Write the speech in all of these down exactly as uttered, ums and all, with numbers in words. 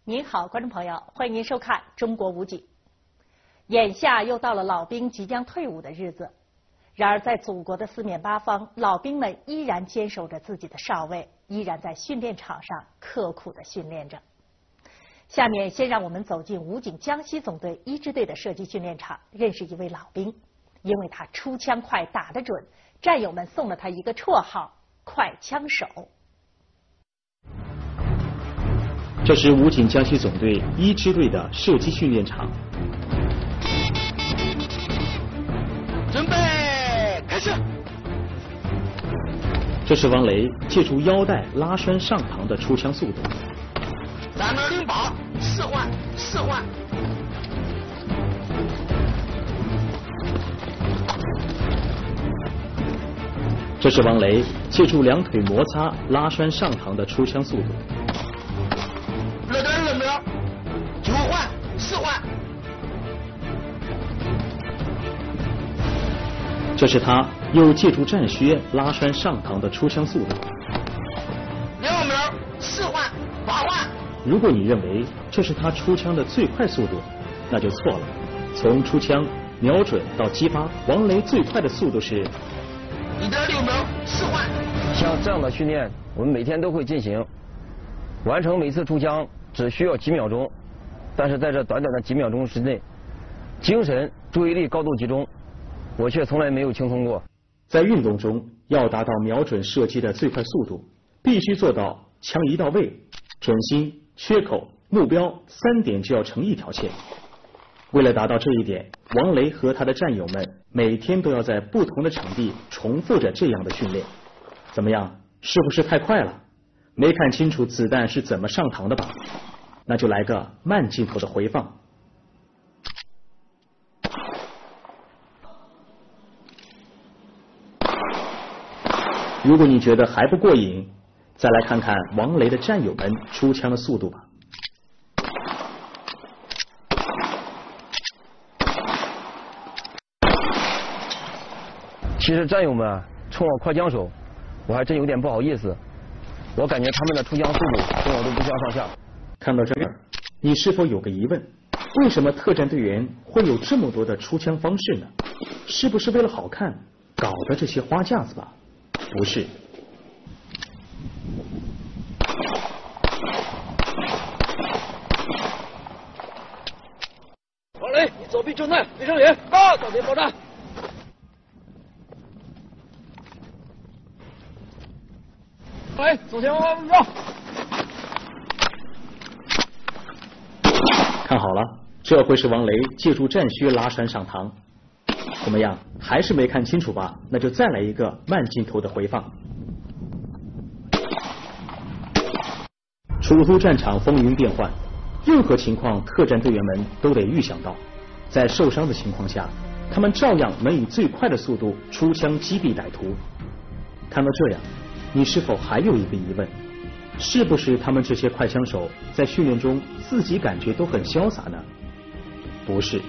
您好，观众朋友，欢迎您收看《中国武警》。眼下又到了老兵即将退伍的日子，然而在祖国的四面八方，老兵们依然坚守着自己的哨位，依然在训练场上刻苦地训练着。下面先让我们走进武警江西总队一支队的射击训练场，认识一位老兵。因为他出枪快，打得准，战友们送了他一个绰号“快枪手”。 这是武警江西总队一支队的射击训练场。 准备开始。 这是王雷借助腰带拉栓上膛的出枪速度。 咱们零保四换四换。 这是王雷借助两腿摩擦拉栓上膛的出枪速度。 二点二秒，九换四换。 这是他又借助战靴拉栓上膛的出枪速度。 两秒四换八换。 如果你认为这是他出枪的最快速度，那就错了。从出枪、瞄准到击发，王雷最快的速度是一点六秒四换。 像这样的训练，我们每天都会进行，完成每次出枪只需要几秒钟，但是在这短短的几秒钟之内，精神注意力高度集中，我却从来没有轻松过。 在运动中，要达到瞄准射击的最快速度，必须做到枪一到位、准心、缺口、目标三点就要成一条线。为了达到这一点，王雷和他的战友们每天都要在不同的场地重复着这样的训练。怎么样，是不是太快了？没看清楚子弹是怎么上膛的吧？那就来个慢镜头的回放。如果你觉得还不过瘾，再来看看王雷的战友们出枪的速度吧。 其实战友们冲我快枪手，我还真有点不好意思。我感觉他们的出枪速度跟我都不相上下。 看到这儿，你是否有个疑问？为什么特战队员会有这么多的出枪方式呢？是不是为了好看搞的这些花架子吧？不是。 王雷，你左臂正在，背上脸，啊，左边爆炸。来，走前方目标。 看好了，这会是王雷借助战靴拉栓上膛。怎么样，还是没看清楚吧？那就再来一个慢镜头的回放。出租战场风云变幻，任何情况特战队员们都得预想到。在受伤的情况下，他们照样能以最快的速度出枪击毙歹徒。看到这样，你是否还有一个疑问？是不是他们这些快枪手在训练中自己感觉都很潇洒呢？不是。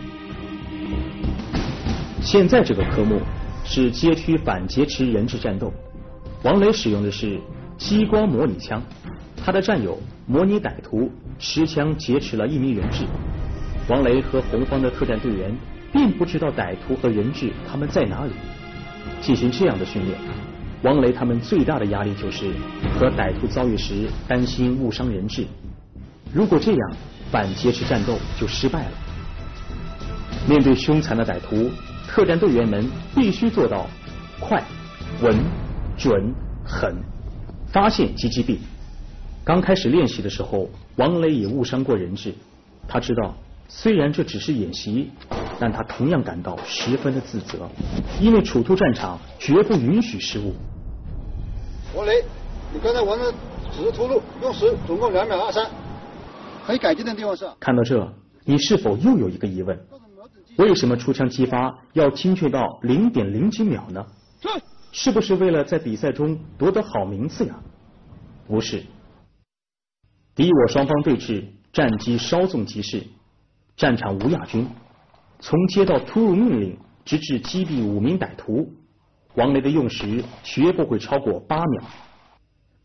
现在这个科目是街区反劫持人质战斗，王雷使用的是激光模拟枪，他的战友模拟歹徒持枪劫持了一名人质。王雷和红方的特战队员并不知道歹徒和人质他们在哪里。进行这样的训练，王雷他们最大的压力就是和歹徒遭遇时担心误伤人质，如果这样，反劫持战斗就失败了。面对凶残的歹徒，特战队员们必须做到快、稳、准、狠，发现即击毙。刚开始练习的时候，王雷也误伤过人质，他知道虽然这只是演习，但他同样感到十分的自责，因为处突战场绝不允许失误。 王雷，你刚才玩的只是突入，用时总共两秒二三，可以改进的地方是。 看到这，你是否又有一个疑问？为什么出枪击发要精确到零点零几秒呢？是不是为了在比赛中夺得好名次呀？不是。敌我双方对峙，战机稍纵即逝，战场无亚军。从接到突入命令直至击毙五名歹徒，王雷的用时绝不会超过八秒。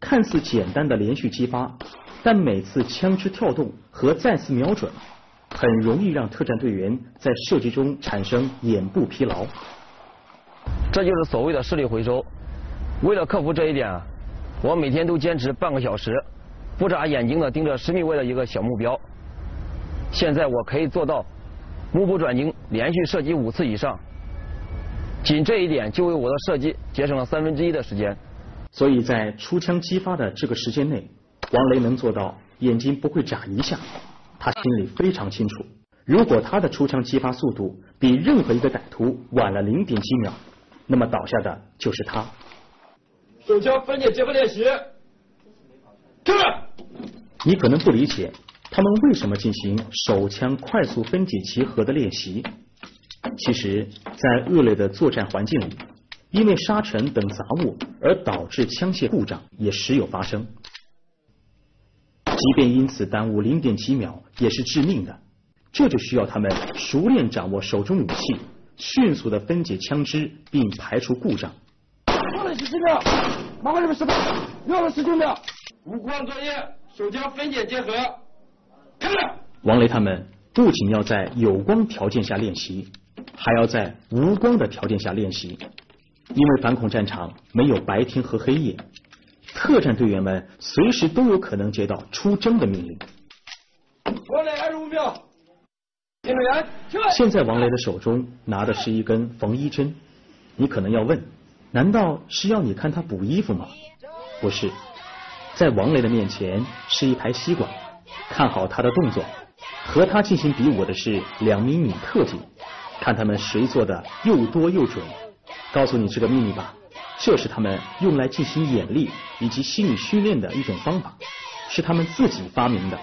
看似简单的连续击发，但每次枪支跳动和再次瞄准，很容易让特战队员在射击中产生眼部疲劳。 这就是所谓的视力回收。为了克服这一点，我每天都坚持半个小时，不眨眼睛的盯着十米外的一个小目标。现在我可以做到目不转睛，连续射击五次以上。仅这一点就为我的射击节省了三分之一的时间。 所以在出枪击发的这个时间内，王雷能做到眼睛不会眨一下。他心里非常清楚，如果他的出枪击发速度比任何一个歹徒晚了零点几秒，那么倒下的就是他。 手枪分解结合练习，开始。 你可能不理解他们为什么进行手枪快速分解结合的练习。其实，在恶劣的作战环境里，因为沙尘等杂物而导致枪械故障也时有发生。即便因此耽误零点几秒，也是致命的。这就需要他们熟练掌握手中武器，迅速的分解枪支，并排除故障。 过了十七秒，麻烦你们十八，又了十九秒。无光作业，手枪分解结合，开始。 王雷他们不仅要在有光条件下练习，还要在无光的条件下练习，因为反恐战场没有白天和黑夜，特战队员们随时都有可能接到出征的命令。 王雷二十五秒，听队员， 现在王雷的手中拿的是一根缝衣针，你可能要问，难道是要你看他补衣服吗？不是，在王雷的面前是一排吸管，看好他的动作。和他进行比武的是两名女特警，看他们谁做的又多又准。告诉你这个秘密吧，这是他们用来进行演练以及心理训练的一种方法，是他们自己发明的。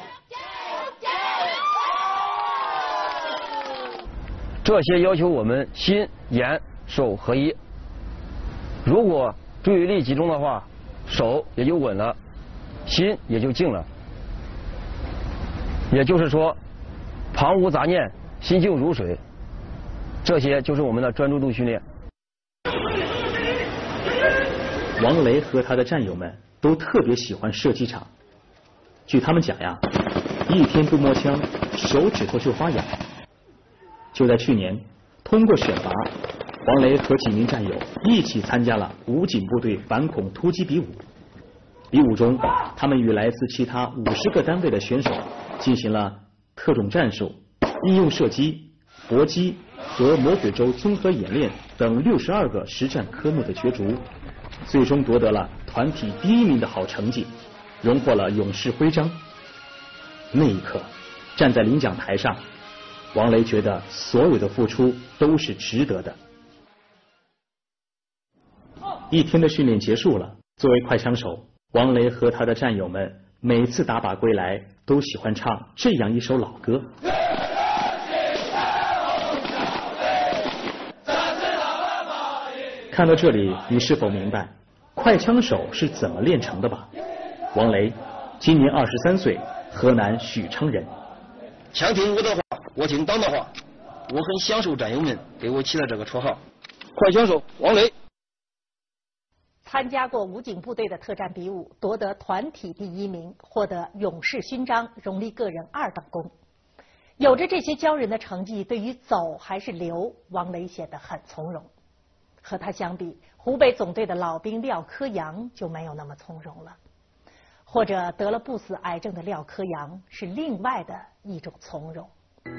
这些要求我们心、眼、手合一。如果注意力集中的话，手也就稳了，心也就静了。也就是说，旁无杂念，心静如水。这些就是我们的专注度训练。 王雷和他的战友们都特别喜欢射击场。据他们讲呀，一天不摸枪，手指头就发痒。就在去年，通过选拔，王雷和几名战友一起参加了武警部队反恐突击比武。比武中，他们与来自其他五十个单位的选手进行了特种战术、应用射击、搏击和魔鬼洲综合演练等六十二个实战科目的角逐，最终夺得了团体第一名的好成绩，荣获了勇士徽章。那一刻，站在领奖台上，王雷觉得所有的付出都是值得的。一天的训练结束了，作为快枪手，王雷和他的战友们每次打靶归来都喜欢唱这样一首老歌。看到这里，你是否明白快枪手是怎么练成的吧？王雷今年二十三岁，河南许昌人。 枪听我的话，我听党的话，我很享受战友们给我起了这个绰号“快枪手”王雷。 参加过武警部队的特战比武，夺得团体第一名，获得勇士勋章，荣立个人二等功。有着这些骄人的成绩，对于走还是留，王雷显得很从容。和他相比，湖北总队的老兵廖科阳就没有那么从容了。或者得了不死癌症的廖科阳是另外的一种从容。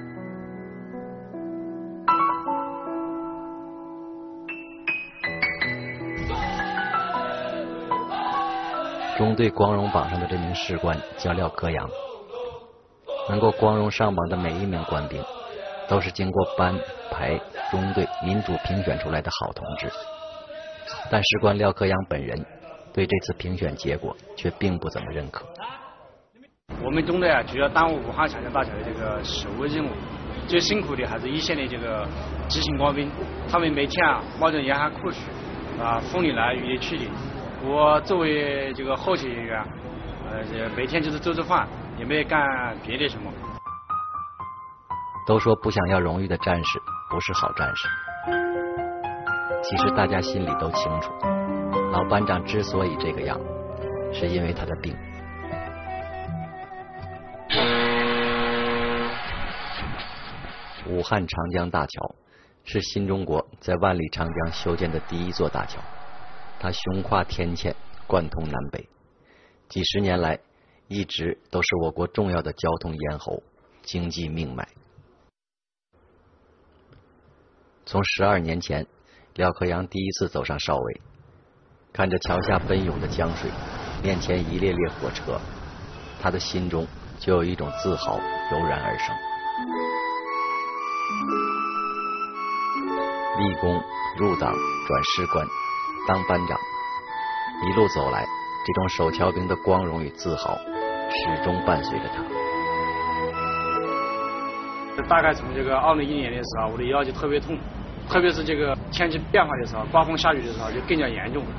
中队光荣榜上的这名士官叫廖科阳，能够光荣上榜的每一名官兵，都是经过班排中队民主评选出来的好同志。但士官廖科阳本人对这次评选结果却并不怎么认可。 我们中队啊，主要担任武汉强奸大桥的这个守卫任务，最辛苦的还是一线的这个执勤官兵，他们每天啊冒着严寒酷暑啊，风里来雨里去的。我作为这个后勤人员，呃，每天就是做做饭，也没干别的什么。 都说不想要荣誉的战士不是好战士，其实大家心里都清楚，老班长之所以这个样， 是因为他的病。武汉长江大桥是新中国在万里长江修建的第一座大桥，它雄跨天堑，贯通南北，几十年来一直都是我国重要的交通咽喉、经济命脉。从十二年前，廖克阳第一次走上哨位，看着桥下奔涌的江水，面前一列列火车，他的心中就有一种自豪油然而生。立功、入党、转士官、当班长，一路走来，这种守桥兵的光荣与自豪始终伴随着他。 大概从这个二零一零年的时候，我的腰就特别痛，特别是这个天气变化的时候，刮风下雨的时候就更加严重。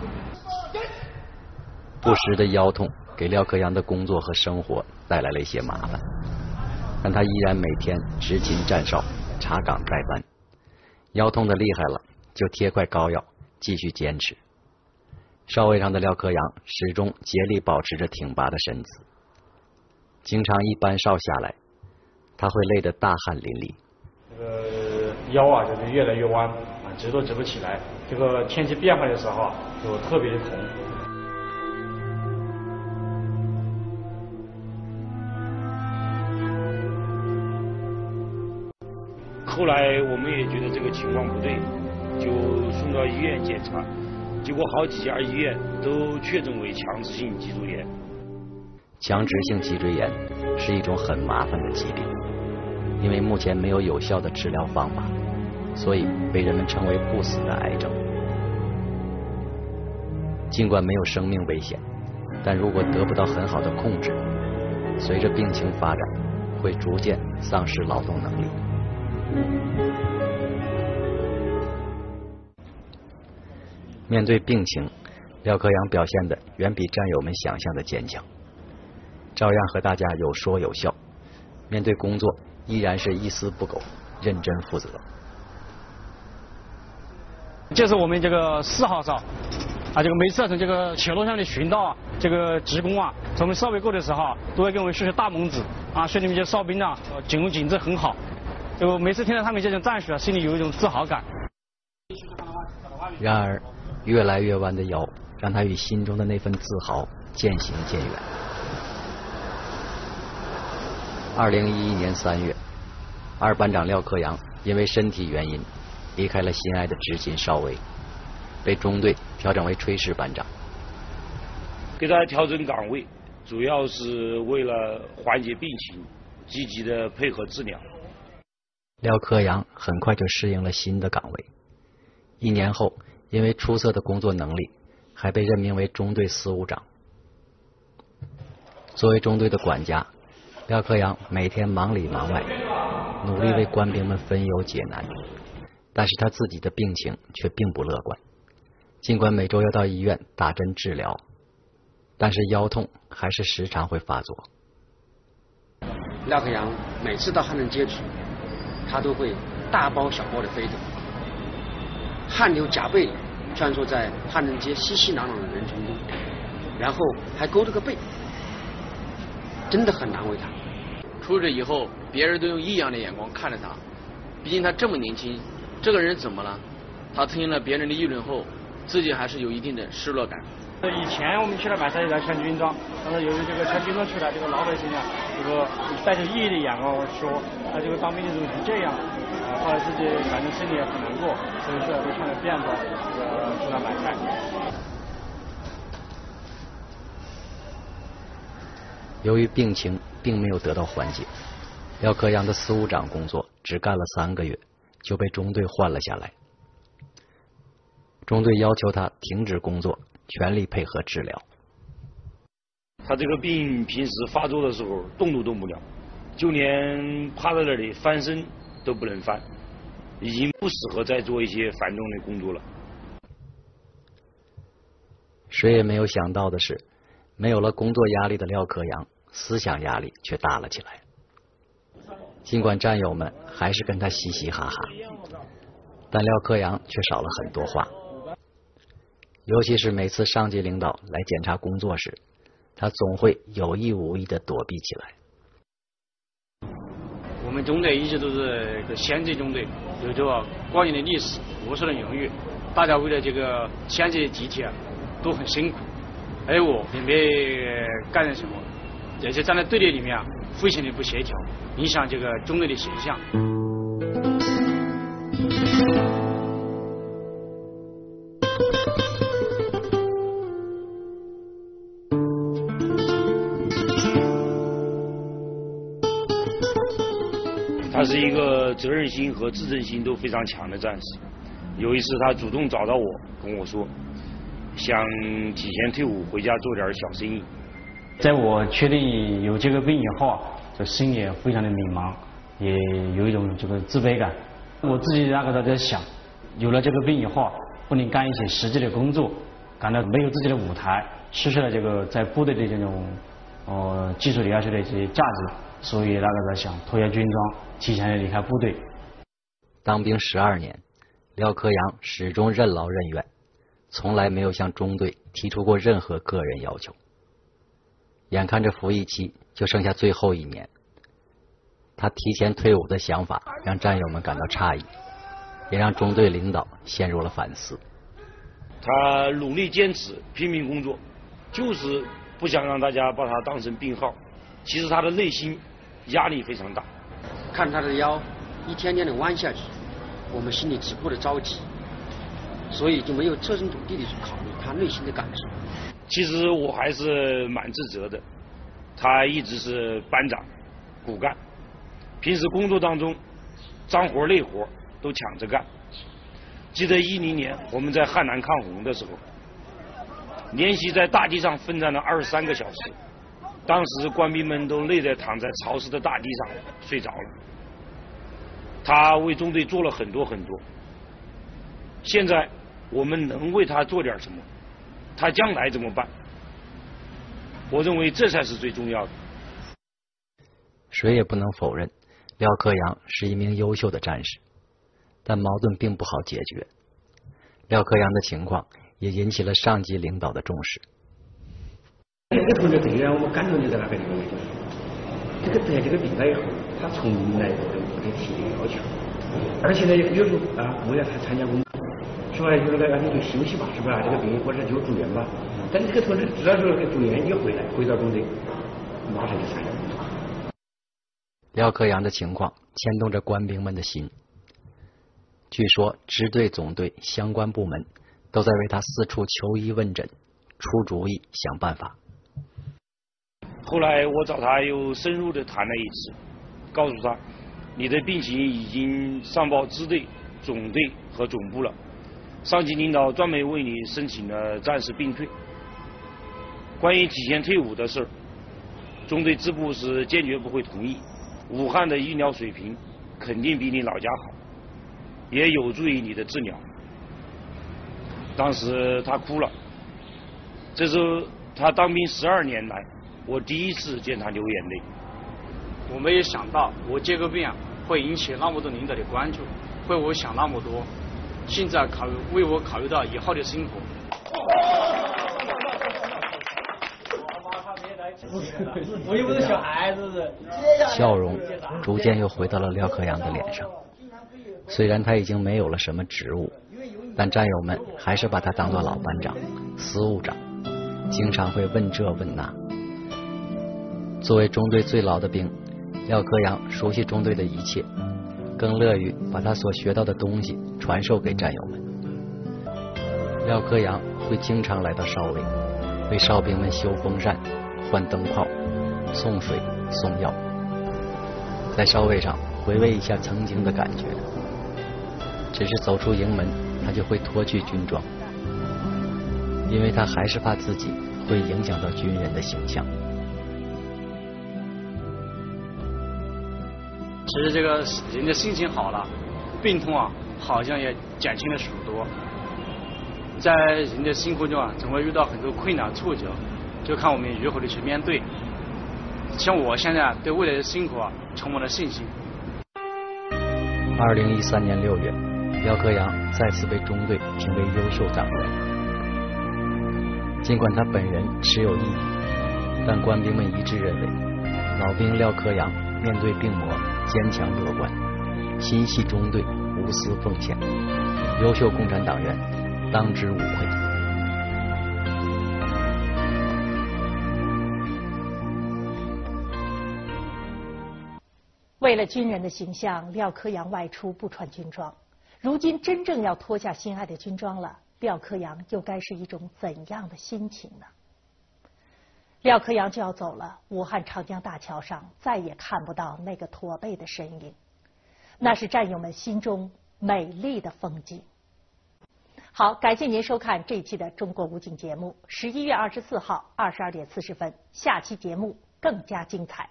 不时的腰痛给廖克阳的工作和生活带来了一些麻烦，但他依然每天执勤站哨，查岗带班。腰痛的厉害了，就贴块膏药，继续坚持。哨位上的廖克阳始终竭力保持着挺拔的身子，经常一班哨下来，他会累得大汗淋漓。 这个腰啊，就是越来越弯啊，直都直不起来。这个天气变化的时候啊，就特别的疼。后来我们也觉得这个情况不对，就送到医院检查，结果好几家医院都确诊为强直性脊柱炎。 强直性脊椎炎是一种很麻烦的疾病，因为目前没有有效的治疗方法，所以被人们称为不死的癌症。尽管没有生命危险，但如果得不到很好的控制，随着病情发展，会逐渐丧失劳动能力。面对病情，廖克阳表现的远比战友们想象的坚强，照样和大家有说有笑。面对工作，依然是一丝不苟，认真负责。 这是我们这个四号哨啊，这个每次从这个铁路上的巡道啊，这个职工啊，从我们哨位过的时候啊，都会给我们竖起大拇指啊，说你们这哨兵啊，警务品质很好。就每次听到他们这种赞许啊，心里有一种自豪感。 然而，越来越弯的腰，让他与心中的那份自豪渐行渐远。二零一一年三月，二班长廖克阳因为身体原因离开了心爱的执勤哨位，被中队调整为炊事班长。 给他调整岗位，主要是为了缓解病情，积极的配合治疗。 廖克阳很快就适应了新的岗位，一年后，因为出色的工作能力，还被任命为中队司务长。作为中队的管家，廖克阳每天忙里忙外，努力为官兵们分忧解难，但是他自己的病情却并不乐观。尽管每周要到医院打针治疗，但是腰痛还是时常会发作。 廖克阳每次到汉能街去，他都会大包小包的飞走，汗流浃背穿梭在汉能街熙熙攘攘的人群中，然后还勾着个背，真的很难为他。 出狱以后，别人都用异样的眼光看着他，毕竟他这么年轻，这个人怎么了？他听了别人的议论后，自己还是有一定的失落感。 以前我们去了买菜来穿军装，但是由于这个穿军装出来，这个老百姓啊，这个带着异议的眼光说，他这个当兵的怎么是这样？啊，后来自己反正心里也很难过，所以说就穿着便装，呃，出来买菜。 由于病情并没有得到缓解，廖克阳的司务长工作只干了三个月，就被中队换了下来。中队要求他停止工作，全力配合治疗。 他这个病平时发作的时候动都动不了，就连趴在那里翻身都不能翻，已经不适合再做一些繁重的工作了。 谁也没有想到的是，没有了工作压力的廖克阳，思想压力却大了起来。尽管战友们还是跟他嘻嘻哈哈，但廖克阳却少了很多话。尤其是每次上级领导来检查工作时， 他总会有意无意地躲避起来。 我们中队一直都是一个县级中队，有着光荣的历史，无数的荣誉。大家为了这个县级集体啊，都很辛苦，而我并没干点什么，而且站在队列里面啊，非常的不协调，影响这个中队的形象。 他是一个责任心和自尊心都非常强的战士。有一次，他主动找到我，跟我说，想提前退伍回家做点小生意。 在我确定有这个病以后啊，这心里也非常的迷茫，也有一种这个自卑感。我自己那个时候在想，有了这个病以后啊，不能干一些实际的工作，感到没有自己的舞台，失去了这个在部队的这种呃技术里要求的这些价值，所以那个在想脱下军装，提前离开部队。 当兵十二年，廖克阳始终任劳任怨，从来没有向中队提出过任何个人要求。眼看着服役期就剩下最后一年，他提前退伍的想法让战友们感到诧异，也让中队领导陷入了反思。 他努力坚持，拼命工作，就是不想让大家把他当成病号。其实他的内心压力非常大。 看他的腰一天天的弯下去，我们心里只顾着着急，所以就没有设身处地的去考虑他内心的感受。 其实我还是蛮自责的，他一直是班长、骨干，平时工作当中脏活累活都抢着干。记得一零年我们在汉南抗洪的时候，连续在大地上奋战了二十三个小时，当时官兵们都累得躺在潮湿的大地上睡着了。他为中队做了很多很多，现在我们能为他做点什么？他将来怎么办？我认为这才是最重要的。 谁也不能否认，廖克阳是一名优秀的战士，但矛盾并不好解决。廖克阳的情况也引起了上级领导的重视。 这个同学最让我们感动就在哪个地方？这个得这个病了以后，他从来都不得提要求，而且呢，有时候啊，为了他参加工作，是吧？有那个你就休息吧，是吧？这个病或者就住院吧。但这个同志知道说住院一回来，回到中队，马上就参加工作。 廖克阳的情况牵动着官兵们的心。据说支队、总队相关部门都在为他四处求医问诊，出主意想办法。 后来我找他又深入的谈了一次，告诉他，你的病情已经上报支队、总队和总部了，上级领导专门为你申请了战士病退。关于提前退伍的事，中队支部是坚决不会同意。武汉的医疗水平肯定比你老家好，也有助于你的治疗。当时他哭了，这是他当兵十二年来我第一次见他流眼泪。 我没有想到我这个病啊会引起那么多领导的关注，会我想那么多，现在考虑为我考虑到以后的生活。 我又不是小孩子。 笑容逐渐又回到了廖克阳的脸上。虽然他已经没有了什么职务，但战友们还是把他当作老班长、司务长，经常会问这问那。作为中队最老的兵，廖克阳熟悉中队的一切，更乐于把他所学到的东西传授给战友们。廖克阳会经常来到哨位，为哨兵们修风扇、换灯泡、送水、送药，在哨位上回味一下曾经的感觉。只是走出营门，他就会脱去军装，因为他还是怕自己会影响到军人的形象。 其实这个人的心情好了，病痛啊好像也减轻了许多。在人的生活中啊，总会遇到很多困难挫折，就看我们如何的去面对。像我现在对未来的生活啊充满了信心。 二零一三年六月，廖克阳再次被中队评为优秀党员。尽管他本人持有异议， 但官兵们一致认为，老兵廖克阳面对病魔坚强乐观，心系中队，无私奉献，优秀共产党员，当之无愧。 为了军人的形象，廖克阳外出不穿军装。如今真正要脱下心爱的军装了，廖克阳又该是一种怎样的心情呢？廖克阳就要走了，武汉长江大桥上再也看不到那个驼背的身影，那是战友们心中美丽的风景。好，感谢您收看这一期的《中国武警》节目。十一月二十四号二十二点四十分，下期节目更加精彩。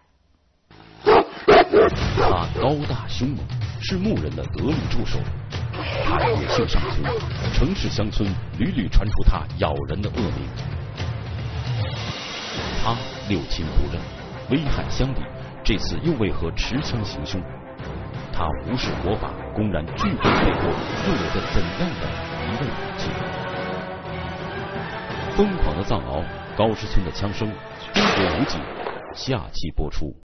他高大凶猛，是牧人的得力助手。他野性上村，城市乡村屡屡传出他咬人的恶名。他六亲不认，危害乡里，这次又为何持枪行凶？他无视国法，公然拒捕背后，又有着怎样的一位武器？疯狂的藏獒，高师村的枪声，中国武警，下期播出。